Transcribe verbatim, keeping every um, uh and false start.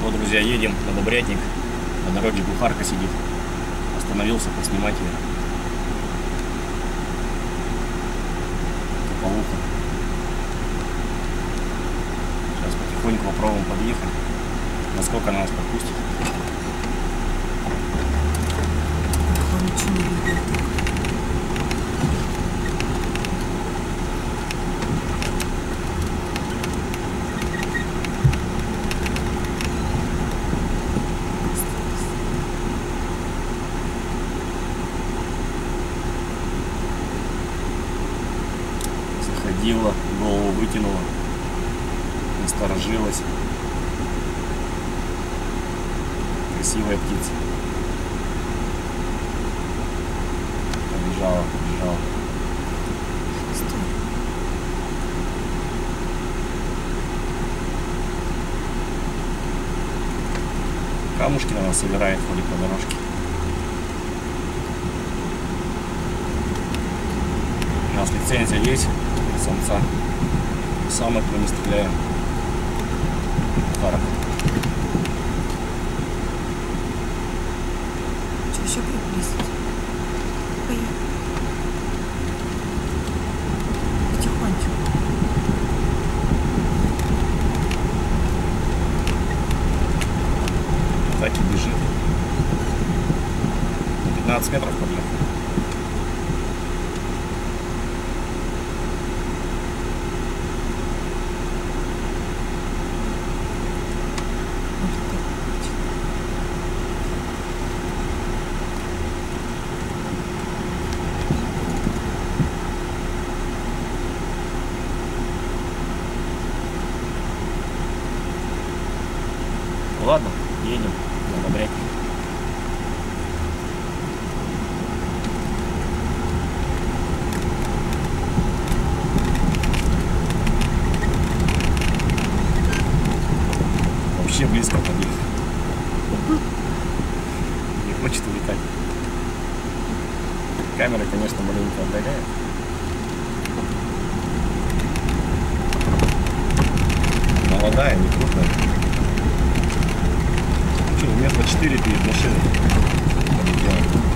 Вот, друзья, едем на Добрятник. На дороге глухарка сидит. Остановился поснимать ее. Туповуха. Сейчас потихоньку попробуем подъехать. Насколько она нас пропустит. Заходила, голову вытянула, насторожилась. Красивая птица. Побежала, побежала. Камушки на нас собирает, ходит по дорожке. У нас лицензия есть на самца. Самок мы не стреляем. Пара. Что, еще приблизить? Поехали. Потихонечку. Так и бежит. пятнадцать метров подъехал. Ладно, едем на Добрятник. Вообще близко подъехал. Не хочет улетать. Камера, конечно, маленько отдаляет. Молодая, не крупная. Метра четыре перед машиной.